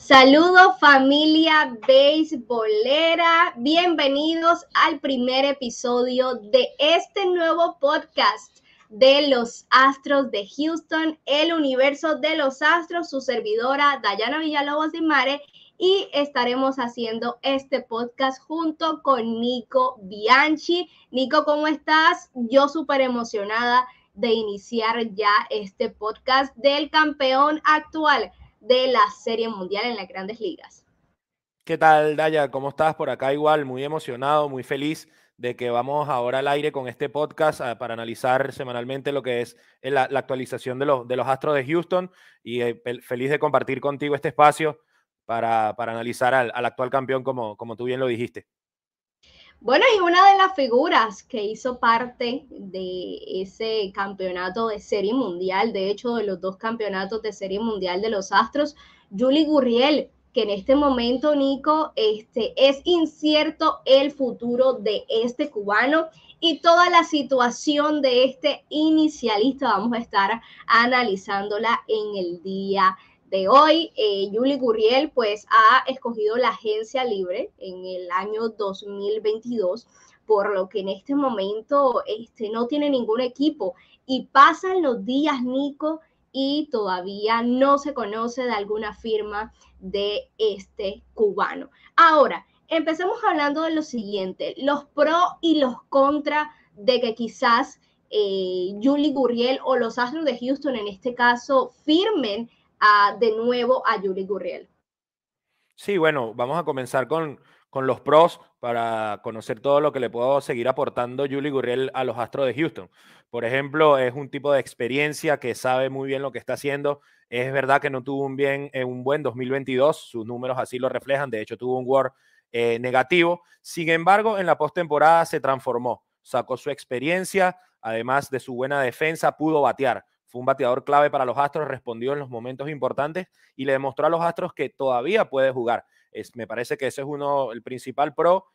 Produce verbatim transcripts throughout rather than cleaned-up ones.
Saludos familia beisbolera, bienvenidos al primer episodio de este nuevo podcast de los Astros de Houston, el universo de los Astros, su servidora Dayana Villalobos de Mare, y estaremos haciendo este podcast junto con Nico Bianchi. Nico, ¿cómo estás? Yo súper emocionada de iniciar ya este podcast del campeón actual de la Serie Mundial en las Grandes Ligas. ¿Qué tal, Daya? ¿Cómo estás? Por acá igual, muy emocionado, muy feliz de que vamos ahora al aire con este podcast uh, para analizar semanalmente lo que es la, la actualización de los, de los Astros de Houston y eh, feliz de compartir contigo este espacio para, para analizar al, al actual campeón como, como tú bien lo dijiste. Bueno, y una de las figuras que hizo parte de ese campeonato de Serie Mundial, de hecho de los dos campeonatos de Serie Mundial de los Astros, Yuli Gurriel, que en este momento, Nico, este, es incierto el futuro de este cubano y toda la situación de este inicialista vamos a estar analizándola en el día de hoy. eh, Yuli Gurriel pues ha escogido la agencia libre en el año dos mil veintidós, por lo que en este momento este, no tiene ningún equipo y pasan los días, Nico, y todavía no se conoce de alguna firma de este cubano. Ahora, empecemos hablando de lo siguiente, los pros y los contras de que quizás eh, Yuli Gurriel o los Astros de Houston en este caso firmen a, de nuevo a Yuli Gurriel. Sí, bueno, vamos a comenzar con, con los pros para conocer todo lo que le puedo seguir aportando Yuli Gurriel a los Astros de Houston. Por ejemplo, es un tipo de experiencia que sabe muy bien lo que está haciendo. Es verdad que no tuvo un, bien, eh, un buen dos mil veintidós, sus números así lo reflejan, de hecho tuvo un W A R eh, negativo. Sin embargo, en la postemporada se transformó, sacó su experiencia, además de su buena defensa, pudo batear. Fue un bateador clave para los Astros, respondió en los momentos importantes y le demostró a los Astros que todavía puede jugar. Es, me parece que ese es uno, el principal pro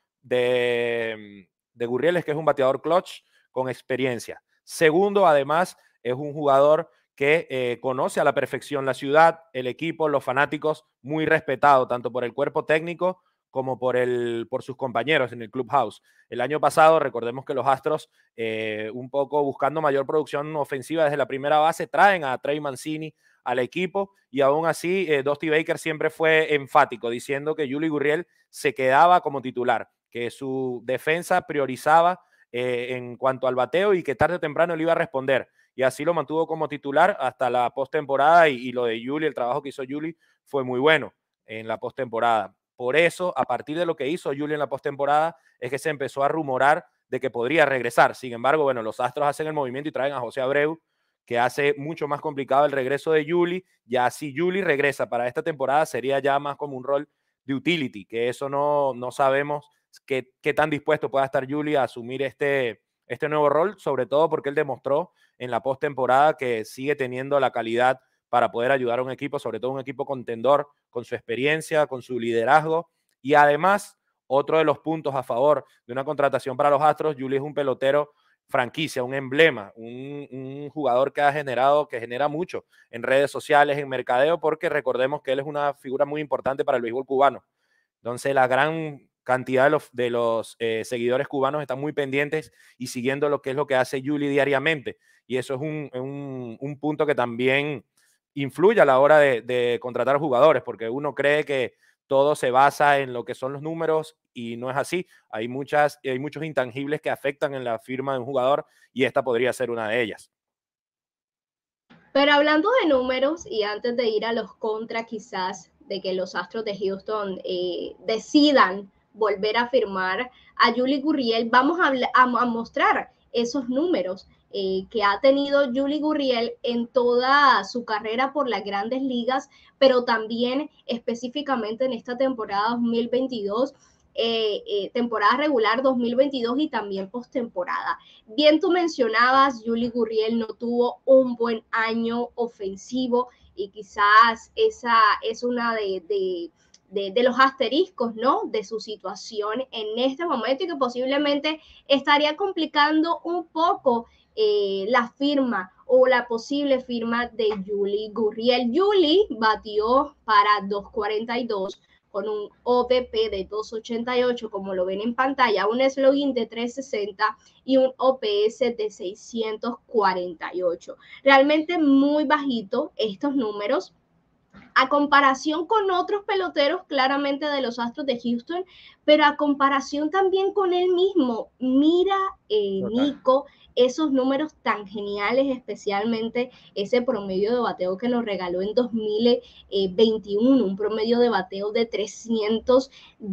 de, de Gurriel, es que es un bateador clutch con experiencia. Segundo, además, es un jugador que eh, conoce a la perfección la ciudad, el equipo, los fanáticos, muy respetado tanto por el cuerpo técnico como por, el, por sus compañeros en el clubhouse. El año pasado, recordemos que los Astros, eh, un poco buscando mayor producción ofensiva desde la primera base, traen a Trey Mancini al equipo y aún así eh, Dusty Baker siempre fue enfático diciendo que Yuli Gurriel se quedaba como titular, que su defensa priorizaba eh, en cuanto al bateo y que tarde o temprano le iba a responder. Y así lo mantuvo como titular hasta la postemporada y, y lo de Yuli, el trabajo que hizo Yuli fue muy bueno en la postemporada. Por eso, a partir de lo que hizo Yuli en la postemporada, es que se empezó a rumorar de que podría regresar. Sin embargo, bueno, los Astros hacen el movimiento y traen a José Abreu, que hace mucho más complicado el regreso de Yuli. Ya si Yuli regresa para esta temporada, sería ya más como un rol de utility, que eso no, no sabemos qué, qué tan dispuesto pueda estar Yuli a asumir este, este nuevo rol, sobre todo porque él demostró en la postemporada que sigue teniendo la calidad para poder ayudar a un equipo, sobre todo un equipo contendor, con su experiencia, con su liderazgo. Y además, otro de los puntos a favor de una contratación para los Astros, Yuli es un pelotero franquicia, un emblema, un, un jugador que ha generado, que genera mucho en redes sociales, en mercadeo, porque recordemos que él es una figura muy importante para el béisbol cubano. Entonces, la gran cantidad de los, de los eh, seguidores cubanos están muy pendientes y siguiendo lo que es lo que hace Yuli diariamente. Y eso es un, un, un punto que también influye a la hora de, de contratar jugadores, porque uno cree que todo se basa en lo que son los números y no es así. Hay, muchas, hay muchos intangibles que afectan en la firma de un jugador y esta podría ser una de ellas. Pero hablando de números y antes de ir a los contras quizás de que los Astros de Houston eh, decidan volver a firmar a Yuli Gurriel, vamos a, a, a mostrar esos números eh, que ha tenido Yuli Gurriel en toda su carrera por las grandes ligas, pero también específicamente en esta temporada dos mil veintidós, eh, eh, temporada regular dos mil veintidós y también postemporada. Bien, tú mencionabas, Yuli Gurriel no tuvo un buen año ofensivo y quizás esa es una de, de de, de, los asteriscos, ¿no? De su situación en este momento y que posiblemente estaría complicando un poco eh, la firma o la posible firma de Yuli Gurriel. Yuli batió para dos cuarenta y dos con un O B P de dos ochenta y ocho, como lo ven en pantalla, un slugging de tres sesenta y un O P S de seiscientos cuarenta y ocho. Realmente muy bajito estos números a comparación con otros peloteros claramente de los Astros de Houston, pero a comparación también con él mismo. Mira, eh, Nico, esos números tan geniales, especialmente ese promedio de bateo que nos regaló en dos mil veintiuno, un promedio de bateo de trescientos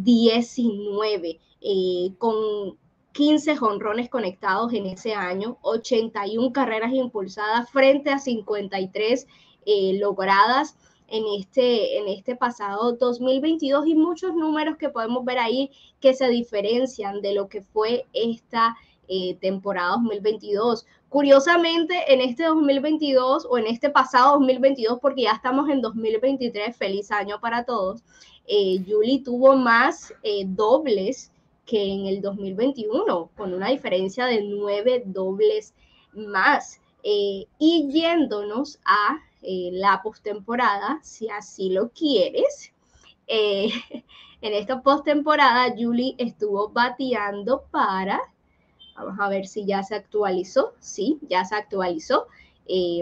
diecinueve, eh, con quince jonrones conectados en ese año, ochenta y una carreras impulsadas frente a cincuenta y tres eh, logradas en este, en este pasado dos mil veintidós, y muchos números que podemos ver ahí que se diferencian de lo que fue esta eh, temporada dos mil veintidós. Curiosamente, en este dos mil veintidós o en este pasado dos mil veintidós, porque ya estamos en dos mil veintitrés, feliz año para todos, eh, Yuli tuvo más eh, dobles que en el dos mil veintiuno, con una diferencia de nueve dobles más. Eh, y yéndonos a eh, la postemporada, si así lo quieres, eh, en esta postemporada Yuli estuvo bateando para, vamos a ver si ya se actualizó, sí, ya se actualizó, eh,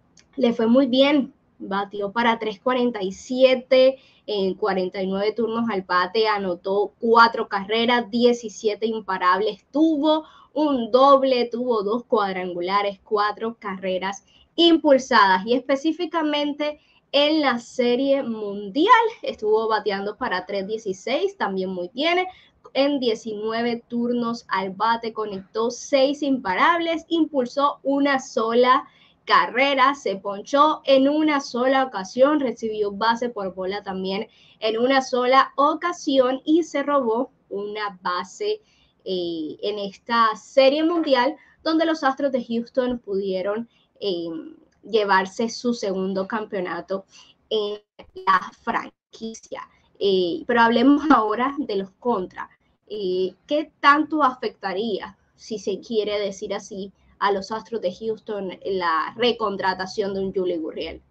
le fue muy bien, batió para tres cuarenta y siete en cuarenta y nueve turnos al bate, anotó cuatro carreras, diecisiete imparables, tuvo un doble, tuvo dos cuadrangulares, cuatro carreras impulsadas, y específicamente en la Serie Mundial estuvo bateando para tres dieciséis, también muy bien. En diecinueve turnos al bate conectó seis imparables, impulsó una sola carrera, se ponchó en una sola ocasión, recibió base por bola también en una sola ocasión y se robó una base eh, en esta Serie Mundial, donde los Astros de Houston pudieron eh, llevarse su segundo campeonato en la franquicia. Eh, pero hablemos ahora de los contras. Eh, ¿Qué tanto afectaría, si se quiere decir así, a los Astros de Houston la recontratación de un Yuli Gurriel?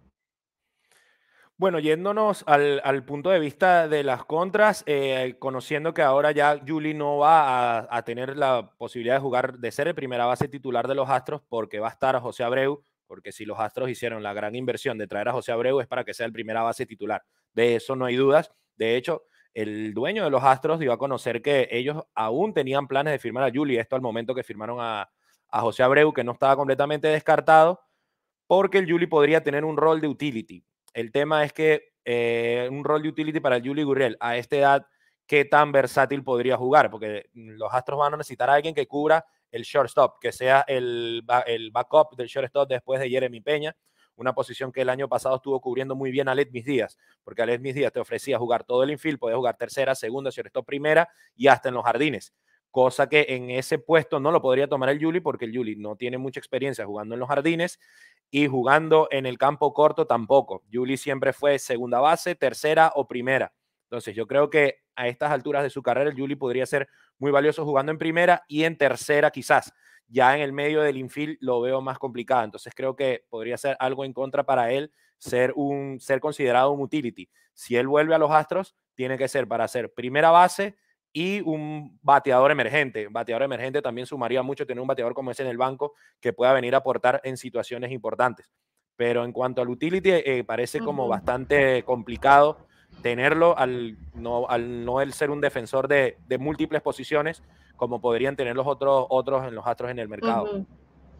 Bueno, yéndonos al, al punto de vista de las contras, eh, conociendo que ahora ya Yuli no va a, a tener la posibilidad de jugar, de ser el primera base titular de los Astros, porque va a estar José Abreu, porque si los Astros hicieron la gran inversión de traer a José Abreu es para que sea el primera base titular. De eso no hay dudas. De hecho, el dueño de los Astros dio a conocer que ellos aún tenían planes de firmar a Yuli, esto al momento que firmaron a, a José Abreu, que no estaba completamente descartado, porque el Yuli podría tener un rol de utility. El tema es que eh, un rol de utility para el Yuli Gurriel a esta edad, ¿qué tan versátil podría jugar? Porque los Astros van a necesitar a alguien que cubra el shortstop, que sea el, el backup del shortstop después de Jeremy Peña, una posición que el año pasado estuvo cubriendo muy bien a Aledmys Díaz, porque Aledmys Díaz te ofrecía jugar todo el infield, podía jugar tercera, segunda, shortstop primera y hasta en los jardines, cosa que en ese puesto no lo podría tomar el Yuli, porque el Yuli no tiene mucha experiencia jugando en los jardines y jugando en el campo corto tampoco. Yuli siempre fue segunda base, tercera o primera. Entonces yo creo que a estas alturas de su carrera el Yuli podría ser muy valioso jugando en primera y en tercera quizás. Ya en el medio del infield lo veo más complicado. Entonces creo que podría ser algo en contra para él ser, un, ser considerado un utility. Si él vuelve a los Astros, tiene que ser para ser primera base y un bateador emergente. Bateador emergente también sumaría mucho tener un bateador como ese en el banco que pueda venir a aportar en situaciones importantes. Pero en cuanto al utility, eh, parece como uh-huh. bastante complicado tenerlo al no, al no el ser un defensor de, de múltiples posiciones como podrían tener los otros, otros en los Astros en el mercado. Uh-huh.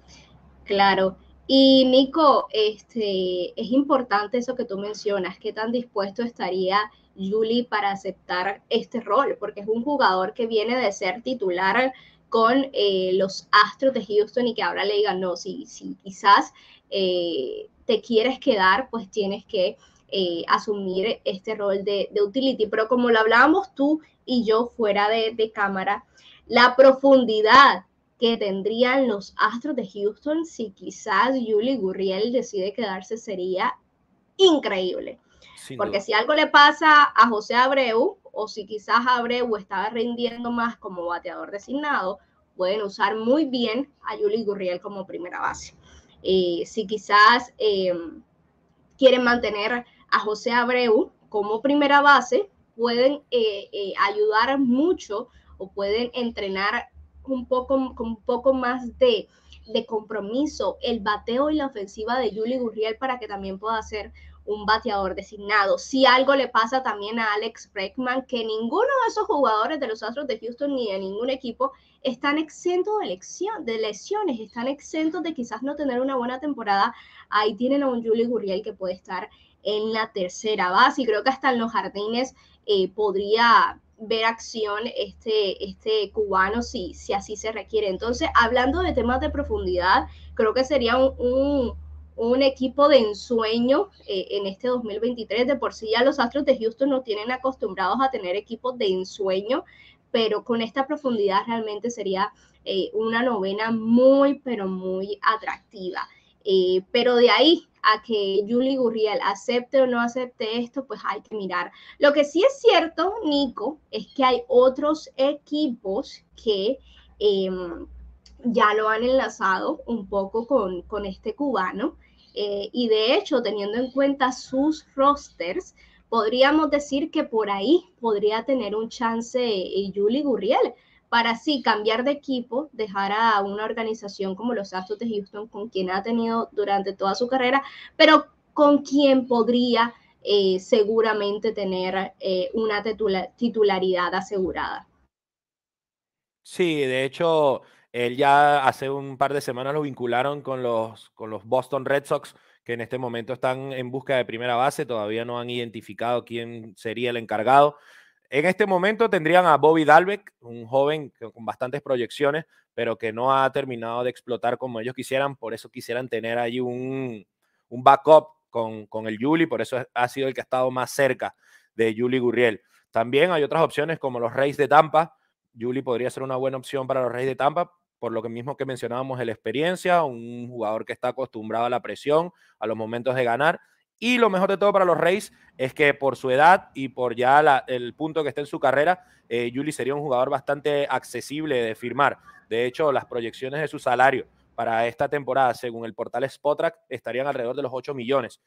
Claro. Y Nico, este, es importante eso que tú mencionas, qué tan dispuesto estaría Yuli para aceptar este rol, porque es un jugador que viene de ser titular con eh, los Astros de Houston y que ahora le digan, no, si, si quizás eh, te quieres quedar, pues tienes que eh, asumir este rol de, de utility. Pero como lo hablábamos tú y yo fuera de, de cámara, la profundidad que tendrían los Astros de Houston si quizás Yuli Gurriel decide quedarse sería increíble. Sin Porque duda. Si algo le pasa a José Abreu, o si quizás Abreu estaba rindiendo más como bateador designado, pueden usar muy bien a Yuli Gurriel como primera base. Eh, si quizás eh, quieren mantener a José Abreu como primera base, pueden eh, eh, ayudar mucho o pueden entrenar un poco, con un poco más de, de compromiso el bateo y la ofensiva de Yuli Gurriel para que también pueda ser un bateador designado. Si algo le pasa también a Alex Bregman, que ninguno de esos jugadores de los Astros de Houston ni de ningún equipo están exentos de, lección, de lesiones, están exentos de quizás no tener una buena temporada. Ahí tienen a un Yuli Gurriel que puede estar en la tercera base y creo que hasta en los jardines eh, podría ver acción este, este cubano si, si así se requiere. Entonces, hablando de temas de profundidad, creo que sería un, un, un equipo de ensueño eh, en este dos mil veintitrés. De por sí ya los Astros de Houston nos tienen acostumbrados a tener equipos de ensueño, pero con esta profundidad realmente sería eh, una novena muy, pero muy atractiva. Eh, pero de ahí a que Yuli Gurriel acepte o no acepte esto, pues hay que mirar. Lo que sí es cierto, Nico, es que hay otros equipos que eh, ya lo han enlazado un poco con, con este cubano. Eh, y de hecho, teniendo en cuenta sus rosters, podríamos decir que por ahí podría tener un chance eh, Yuli Gurriel para así cambiar de equipo, dejar a una organización como los Astros de Houston, con quien ha tenido durante toda su carrera, pero con quien podría eh, seguramente tener eh, una titula titularidad asegurada. Sí, de hecho, él ya hace un par de semanas lo vincularon con los, con los Boston Red Sox, que en este momento están en busca de primera base, todavía no han identificado quién sería el encargado. En este momento tendrían a Bobby Dalbec, un joven con bastantes proyecciones, pero que no ha terminado de explotar como ellos quisieran, por eso quisieran tener ahí un, un backup con, con el Yuli, por eso ha sido el que ha estado más cerca de Yuli Gurriel. También hay otras opciones como los Rays de Tampa. Yuli podría ser una buena opción para los Rays de Tampa, por lo que mismo que mencionábamos, la experiencia, un jugador que está acostumbrado a la presión, a los momentos de ganar. Y lo mejor de todo para los Rays es que por su edad y por ya la, el punto que está en su carrera, eh, Yuli sería un jugador bastante accesible de firmar. De hecho, las proyecciones de su salario para esta temporada, según el portal Spotrac, estarían alrededor de los ocho millones.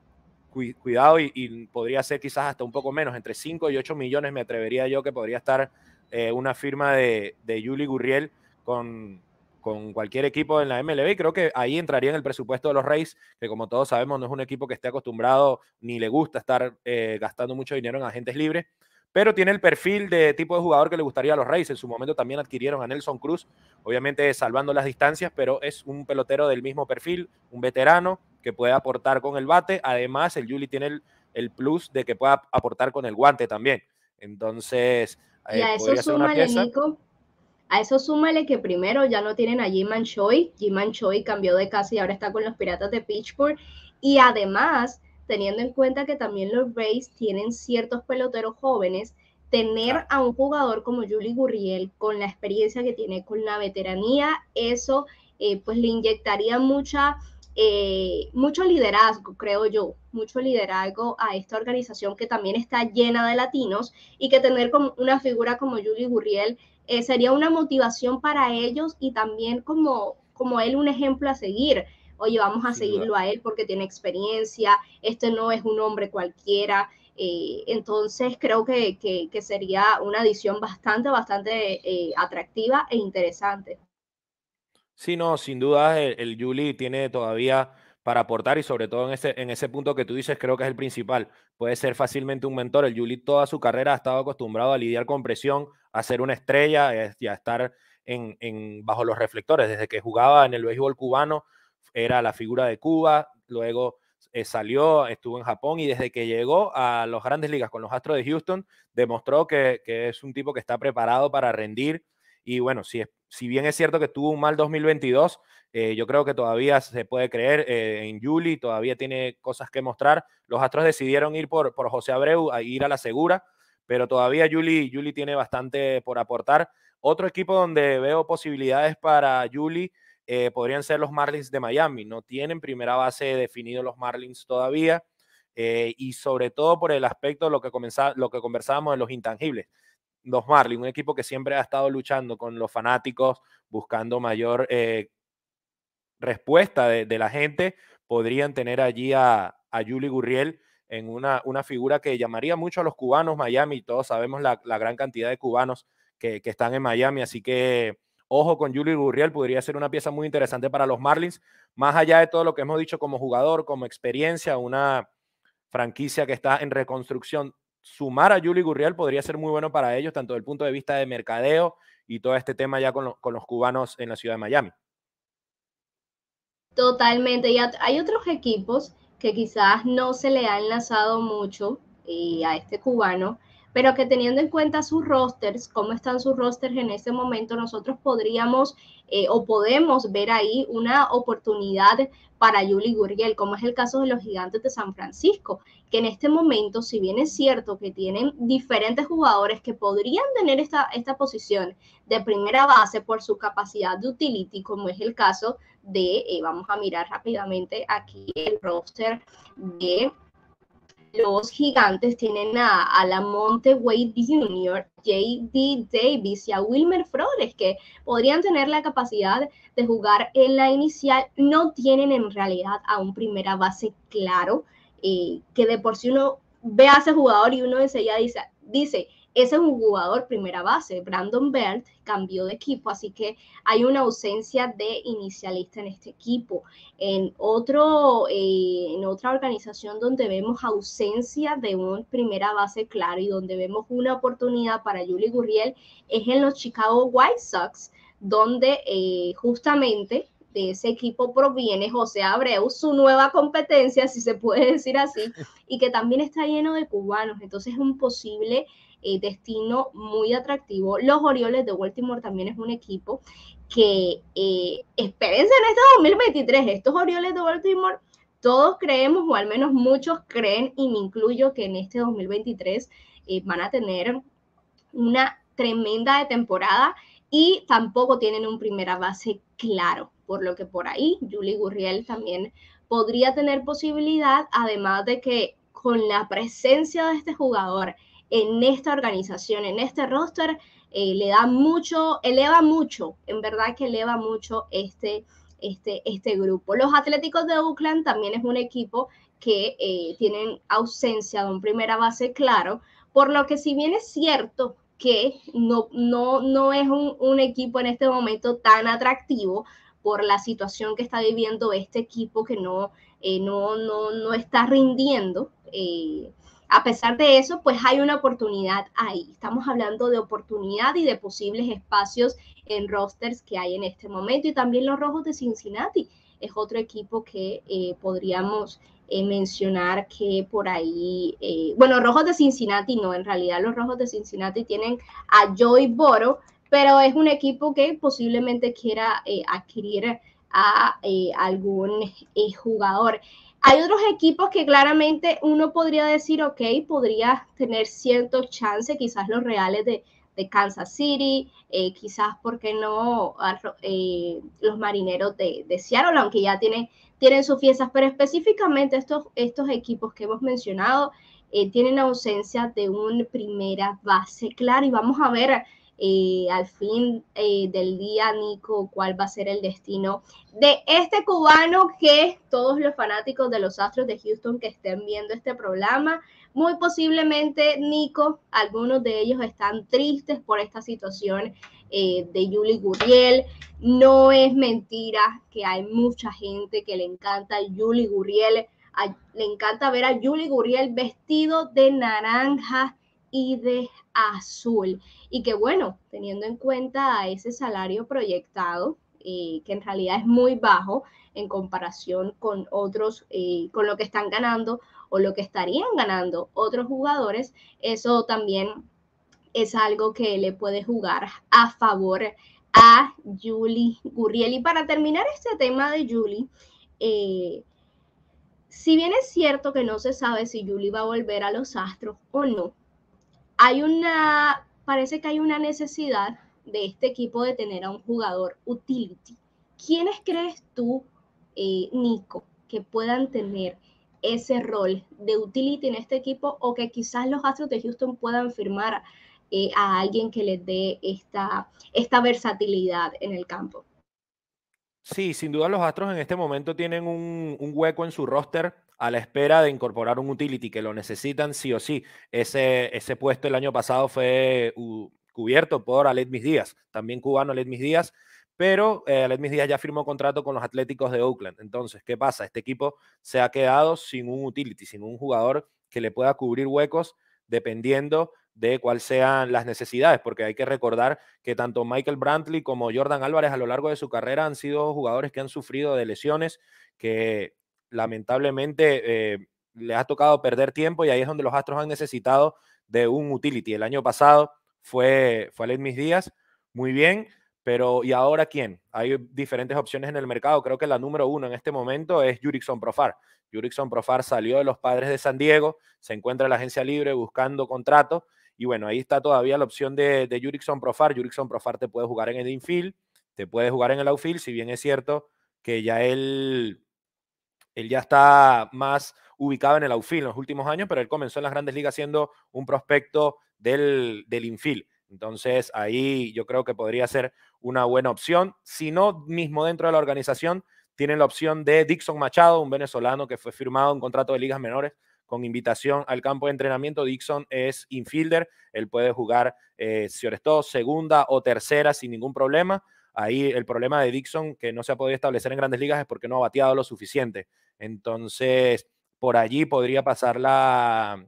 Cuidado y, y podría ser quizás hasta un poco menos, entre cinco y ocho millones me atrevería yo que podría estar eh, una firma de, de Yuli Gurriel con, con cualquier equipo en la M L B. Creo que ahí entraría en el presupuesto de los Rays, que como todos sabemos no es un equipo que esté acostumbrado ni le gusta estar eh, gastando mucho dinero en agentes libres, pero tiene el perfil de tipo de jugador que le gustaría a los Rays. En su momento también adquirieron a Nelson Cruz, obviamente salvando las distancias, pero es un pelotero del mismo perfil, un veterano que puede aportar con el bate. Además, el Yuli tiene el, el plus de que pueda aportar con el guante también. Entonces, Y eh, a eso podría ser una súmale, pieza. Nico, a eso súmale que primero ya no tienen a Jim Choi. Jim Choi cambió de casa y ahora está con los Piratas de Pittsburgh. Y además, teniendo en cuenta que también los Rays tienen ciertos peloteros jóvenes, tener Claro. a un jugador como Yuli Gurriel con la experiencia que tiene, con la veteranía, eso eh, pues le inyectaría mucha, eh, mucho liderazgo, creo yo, mucho liderazgo a esta organización que también está llena de latinos y que tener como una figura como Yuli Gurriel eh, sería una motivación para ellos y también como, como él un ejemplo a seguir. Oye, vamos a Sin duda. seguirlo a él porque tiene experiencia, este no es un hombre cualquiera. Eh, entonces creo que, que, que, sería una adición bastante, bastante eh, atractiva e interesante. Sí, no, sin duda el, el Yuli tiene todavía para aportar y sobre todo en ese, en ese punto que tú dices creo que es el principal. Puede ser fácilmente un mentor. El Yuli toda su carrera ha estado acostumbrado a lidiar con presión, a ser una estrella eh, y a estar en, en, bajo los reflectores. Desde que jugaba en el béisbol cubano era la figura de Cuba, luego eh, salió, estuvo en Japón y desde que llegó a las grandes ligas con los Astros de Houston demostró que, que es un tipo que está preparado para rendir. Y bueno, si, es, si bien es cierto que tuvo un mal dos mil veintidós, eh, yo creo que todavía se puede creer eh, en Yuli, todavía tiene cosas que mostrar. Los Astros decidieron ir por, por José Abreu, a ir a la segura, pero todavía Yuli, Yuli tiene bastante por aportar. Otro equipo donde veo posibilidades para Yuli eh, podrían ser los Marlins de Miami. No tienen primera base definido los Marlins todavía. Eh, y sobre todo por el aspecto de lo que, comenzá, lo que conversábamos de los intangibles. Los Marlins, un equipo que siempre ha estado luchando con los fanáticos, buscando mayor, eh, respuesta de, de la gente, podrían tener allí a, a Yuli Gurriel en una, una figura que llamaría mucho a los cubanos. Miami, todos sabemos la, la gran cantidad de cubanos que, que están en Miami, así que ojo con Yuli Gurriel, podría ser una pieza muy interesante para los Marlins, más allá de todo lo que hemos dicho como jugador, como experiencia, una franquicia que está en reconstrucción. Sumar a Yuli Gurriel podría ser muy bueno para ellos, tanto desde el punto de vista de mercadeo y todo este tema ya con, lo, con los cubanos en la ciudad de Miami. Totalmente, y hay otros equipos que quizás no se le ha enlazado mucho eh, a este cubano, pero que teniendo en cuenta sus rosters, cómo están sus rosters en este momento, nosotros podríamos eh, o podemos ver ahí una oportunidad para Yuli Gurriel, como es el caso de los Gigantes de San Francisco, que en este momento, si bien es cierto que tienen diferentes jugadores que podrían tener esta, esta posición de primera base por su capacidad de utility, como es el caso de, eh, vamos a mirar rápidamente aquí el roster de los Gigantes, tienen a, a Lamonte Wade junior, J D Davis y a Wilmer Flores, que podrían tener la capacidad de jugar en la inicial. No tienen en realidad a un primera base claro, eh, que de por sí uno ve a ese jugador y uno enseguida dice, dice ese es un jugador primera base. Brandon Belt cambió de equipo, así que hay una ausencia de inicialista en este equipo. En, otro, eh, en otra organización donde vemos ausencia de una primera base clara y donde vemos una oportunidad para Yuli Gurriel es en los Chicago White Sox, donde eh, justamente de ese equipo proviene José Abreu, su nueva competencia, si se puede decir así, y que también está lleno de cubanos. Entonces es un posible eh, destino muy atractivo. Los Orioles de Baltimore también es un equipo que eh, espérense en este dos mil veintitrés, estos Orioles de Baltimore, todos creemos, o al menos muchos creen, y me incluyo, que en este dos mil veintitrés eh, van a tener una tremenda de temporada y tampoco tienen un primera base claro, por lo que por ahí Yuli Gurriel también podría tener posibilidad, además de que con la presencia de este jugador en esta organización, en este roster, eh, le da mucho, eleva mucho, en verdad que eleva mucho este, este, este grupo. Los Atléticos de Oakland también es un equipo que eh, tienen ausencia de un primera base claro, por lo que si bien es cierto que no, no, no es un, un equipo en este momento tan atractivo por la situación que está viviendo este equipo que no, eh, no, no, no está rindiendo, eh, a pesar de eso, pues hay una oportunidad ahí. Estamos hablando de oportunidad y de posibles espacios en rosters que hay en este momento. Y también los Rojos de Cincinnati es otro equipo que eh, podríamos eh, mencionar que por ahí, eh, bueno, Rojos de Cincinnati no, en realidad los Rojos de Cincinnati tienen a Joey Boro, pero es un equipo que posiblemente quiera eh, adquirir a eh, algún eh, jugador. Hay otros equipos que claramente uno podría decir, ok, podría tener cierto chance, quizás los Reales de, de Kansas City, eh, quizás, ¿por qué no? Eh, los Marineros de, de Seattle, aunque ya tienen, tienen sus fiestas, pero específicamente estos, estos equipos que hemos mencionado eh, tienen ausencia de un primera base, claro, y vamos a ver eh, al fin eh, del día, Nico, cuál va a ser el destino de este cubano, que todos los fanáticos de los Astros de Houston que estén viendo este programa, muy posiblemente, Nico, algunos de ellos están tristes por esta situación eh, de Yuli Gurriel. No es mentira que hay mucha gente que le encanta a Yuli Gurriel, a, le encanta ver a Yuli Gurriel vestido de naranja y de azul. Y que bueno, teniendo en cuenta ese salario proyectado, eh, que en realidad es muy bajo en comparación con otros, eh, con lo que están ganando o lo que estarían ganando otros jugadores, eso también es algo que le puede jugar a favor a Yuli Gurriel. Y para terminar este tema de Yuli, eh, si bien es cierto que no se sabe si Yuli va a volver a los Astros o no, hay una, parece que hay una necesidad de este equipo de tener a un jugador utility. ¿Quiénes crees tú, eh, Nico, que puedan tener ese rol de utility en este equipo, o que quizás los Astros de Houston puedan firmar eh, a alguien que les dé esta, esta versatilidad en el campo? Sí, sin duda los Astros en este momento tienen un, un hueco en su roster a la espera de incorporar un utility que lo necesitan sí o sí. Ese, ese puesto el año pasado fue uh, cubierto por Aledmys Díaz, también cubano Aledmys Díaz, pero eh, Aledmys Díaz ya firmó contrato con los Atléticos de Oakland. Entonces, ¿qué pasa? Este equipo se ha quedado sin un utility, sin un jugador que le pueda cubrir huecos dependiendo de cuáles sean las necesidades, porque hay que recordar que tanto Michael Brantley como Jordan Álvarez a lo largo de su carrera han sido jugadores que han sufrido de lesiones, que lamentablemente eh, les ha tocado perder tiempo y ahí es donde los Astros han necesitado de un utility. El año pasado fue, fue Aledmys Díaz, muy bien, pero ¿y ahora quién? Hay diferentes opciones en el mercado. Creo que la número uno en este momento es Jurickson Profar. Jurickson Profar salió de los Padres de San Diego, se encuentra en la agencia libre buscando contrato. Y bueno, ahí está todavía la opción de, de Jurickson Profar. Jurickson Profar te puede jugar en el infield, te puede jugar en el outfield, si bien es cierto que ya él, él ya está más ubicado en el outfield en los últimos años, pero él comenzó en las grandes ligas siendo un prospecto del, del infield. Entonces ahí yo creo que podría ser una buena opción. Si no, mismo dentro de la organización, tienen la opción de Dixon Machado, un venezolano que fue firmado en contrato de ligas menores con invitación al campo de entrenamiento. Dixon es infielder, él puede jugar, eh, sobre todo, segunda o tercera sin ningún problema. Ahí el problema de Dixon, que no se ha podido establecer en grandes ligas, es porque no ha bateado lo suficiente. Entonces, por allí podría pasar la,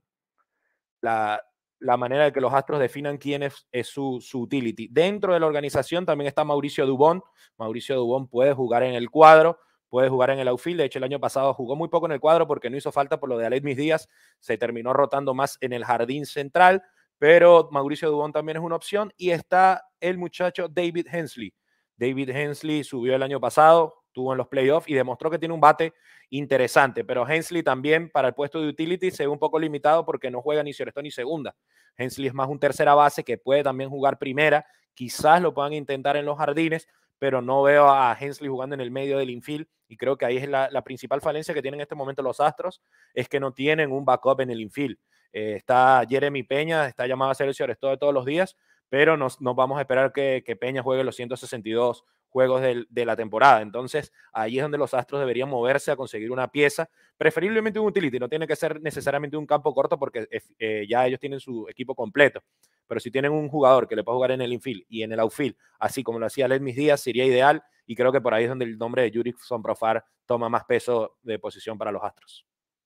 la, la manera de que los Astros definan quién es, es su, su utility. Dentro de la organización también está Mauricio Dubón. Mauricio Dubón puede jugar en el cuadro, puede jugar en el outfield. De hecho, el año pasado jugó muy poco en el cuadro porque no hizo falta por lo de Aledmys Díaz. Se terminó rotando más en el jardín central, pero Mauricio Dubón también es una opción. Y está el muchacho David Hensley. David Hensley subió el año pasado, tuvo en los playoffs y demostró que tiene un bate interesante, pero Hensley también para el puesto de utility se ve un poco limitado porque no juega ni shortstop ni segunda. Hensley es más un tercera base que puede también jugar primera, quizás lo puedan intentar en los jardines, pero no veo a Hensley jugando en el medio del infield y creo que ahí es la, la principal falencia que tienen en este momento los Astros, es que no tienen un backup en el infield. Eh, está Jeremy Peña, está llamado a ser el shortstop de todos los días, pero nos, nos vamos a esperar que, que Peña juegue los ciento sesenta y dos juegos de, de la temporada. Entonces, ahí es donde los Astros deberían moverse a conseguir una pieza, preferiblemente un utility, no tiene que ser necesariamente un campo corto porque eh, ya ellos tienen su equipo completo, pero si tienen un jugador que le puede jugar en el infield y en el outfield, así como lo hacía Aledmys Díaz, sería ideal, y creo que por ahí es donde el nombre de Jurickson Profar toma más peso de posición para los Astros.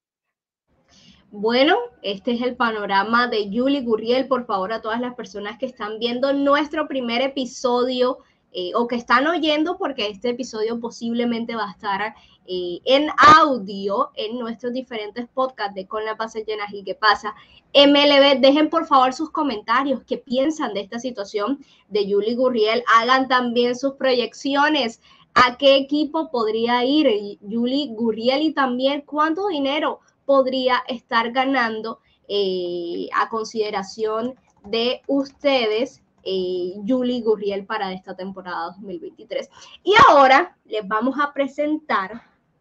Bueno, este es el panorama de Yuli Gurriel. Por favor, a todas las personas que están viendo nuestro primer episodio eh, o que están oyendo, porque este episodio posiblemente va a estar eh, en audio en nuestros diferentes podcasts de Con las Bases Llenas y qué pasa M L B. Dejen por favor sus comentarios, qué piensan de esta situación de Yuli Gurriel. Hagan también sus proyecciones. ¿A qué equipo podría ir Yuli Gurriel? Y también cuánto dinero podría estar ganando eh, a consideración de ustedes eh, Yuli Gurriel para esta temporada dos mil veintitrés. Y ahora les vamos a presentar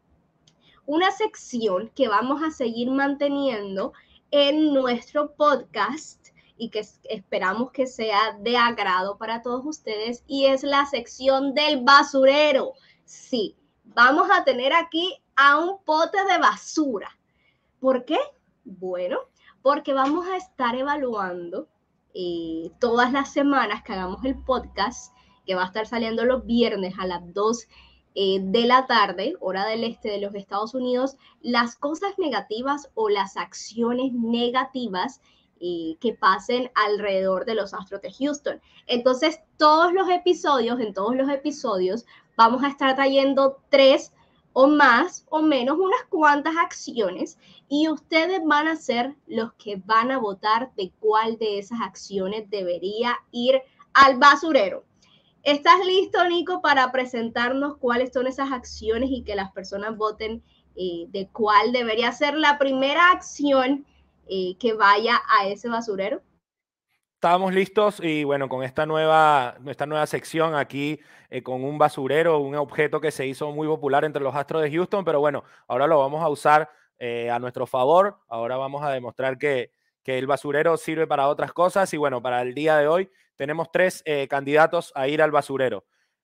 una sección que vamos a seguir manteniendo en nuestro podcast y que esperamos que sea de agrado para todos ustedes, y es la sección del basurero. Sí, vamos a tener aquí a un pote de basura. ¿Por qué? Bueno, porque vamos a estar evaluando eh, todas las semanas que hagamos el podcast, que va a estar saliendo los viernes a las dos eh, de la tarde, hora del este de los Estados Unidos, las cosas negativas o las acciones negativas eh, que pasen alrededor de los Astros de Houston. Entonces, todos los episodios, en todos los episodios, vamos a estar trayendo tres o más o menos unas cuantas acciones, y ustedes van a ser los que van a votar de cuál de esas acciones debería ir al basurero. ¿Estás listo, Nico, para presentarnos cuáles son esas acciones y que las personas voten eh, de cuál debería ser la primera acción eh, que vaya a ese basurero? Estábamos listos y bueno, con esta nueva, esta nueva sección aquí, eh, con un basurero, un objeto que se hizo muy popular entre los Astros de Houston, pero bueno, ahora lo vamos a usar eh, a nuestro favor. Ahora vamos a demostrar que, que el basurero sirve para otras cosas y bueno, para el día de hoy tenemos tres eh, candidatos a ir al basurero.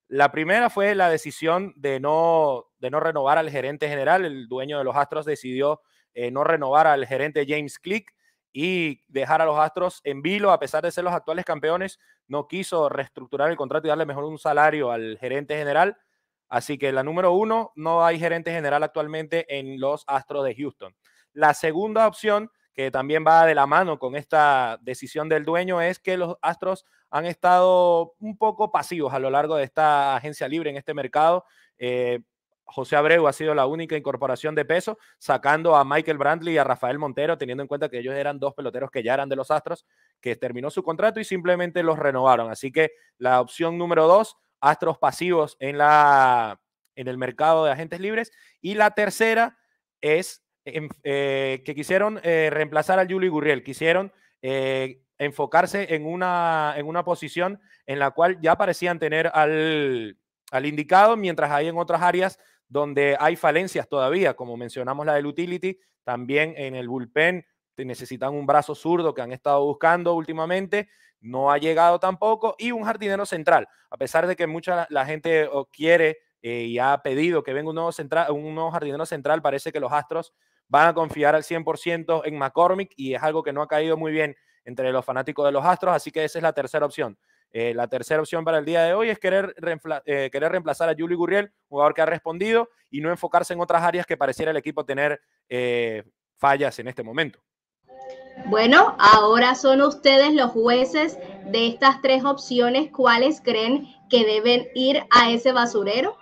La primera fue la decisión de no, de no renovar al gerente general. El dueño de los Astros decidió eh, no renovar al gerente James Click y dejar a los Astros en vilo, a pesar de ser los actuales campeones. No quiso reestructurar el contrato y darle mejor un salario al gerente general. Así que la número uno, no hay gerente general actualmente en los Astros de Houston. La segunda opción, que también va de la mano con esta decisión del dueño, es que los Astros han estado un poco pasivos a lo largo de esta agencia libre en este mercado. Eh, José Abreu ha sido la única incorporación de peso, sacando a Michael Brantley y a Rafael Montero, teniendo en cuenta que ellos eran dos peloteros que ya eran de los Astros, que terminó su contrato y simplemente los renovaron. Así que la opción número dos, Astros pasivos en, la, en el mercado de agentes libres. Y la tercera es eh, que quisieron eh, reemplazar a Yuli Gurriel, quisieron eh, enfocarse en una, en una posición en la cual ya parecían tener al, al indicado, mientras hay en otras áreas donde hay falencias todavía, como mencionamos la del utility, también en el bullpen necesitan un brazo zurdo que han estado buscando últimamente, no ha llegado tampoco, y un jardinero central, a pesar de que mucha la gente quiere eh, y ha pedido que venga un nuevo, central, un nuevo jardinero central, parece que los Astros van a confiar al cien por ciento en McCormick y es algo que no ha caído muy bien entre los fanáticos de los Astros, así que esa es la tercera opción. Eh, la tercera opción para el día de hoy es querer, eh, querer reemplazar a Yuli Gurriel, jugador que ha respondido, y no enfocarse en otras áreas que pareciera el equipo tener eh, fallas en este momento. Bueno, ahora son ustedes los jueces de estas tres opciones. ¿Cuáles creen que deben ir a ese basurero?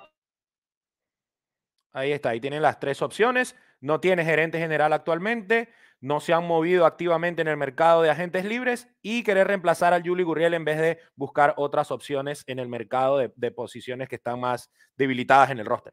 Ahí está, ahí tienen las tres opciones. No tiene gerente general actualmente, no se han movido activamente en el mercado de agentes libres y querer reemplazar al Yuli Gurriel en vez de buscar otras opciones en el mercado de, de posiciones que están más debilitadas en el roster.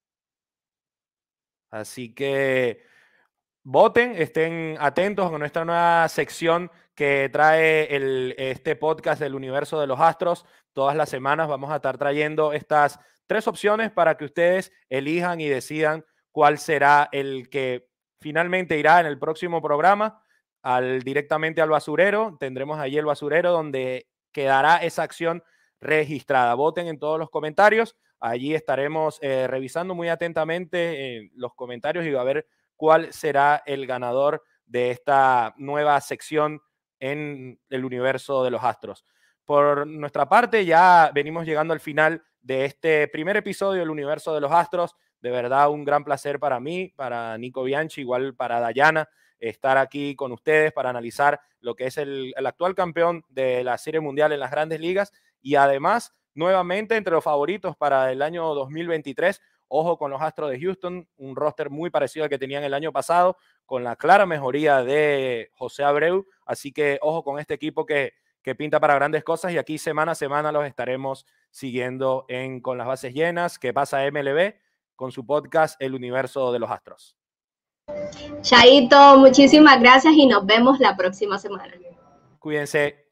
Así que voten, estén atentos a nuestra nueva sección que trae el, este podcast del universo de los Astros. Todas las semanas vamos a estar trayendo estas tres opciones para que ustedes elijan y decidan cuál será el que finalmente irá en el próximo programa al, directamente al basurero. Tendremos allí el basurero donde quedará esa acción registrada. Voten en todos los comentarios. Allí estaremos eh, revisando muy atentamente eh, los comentarios y va a ver cuál será el ganador de esta nueva sección en el universo de los Astros. Por nuestra parte, ya venimos llegando al final de este primer episodio del universo de los Astros. De verdad, un gran placer para mí, para Nico Bianchi, igual para Dayana, estar aquí con ustedes para analizar lo que es el, el actual campeón de la Serie Mundial en las Grandes Ligas y además, nuevamente, entre los favoritos para el año dos mil veintitrés, ojo con los Astros de Houston, un roster muy parecido al que tenían el año pasado, con la clara mejoría de José Abreu, así que ojo con este equipo que, que pinta para grandes cosas y aquí semana a semana los estaremos siguiendo en Con las Bases Llenas, que pasa M L B, con su podcast El Universo de los Astros. Chaito, muchísimas gracias y nos vemos la próxima semana. Cuídense.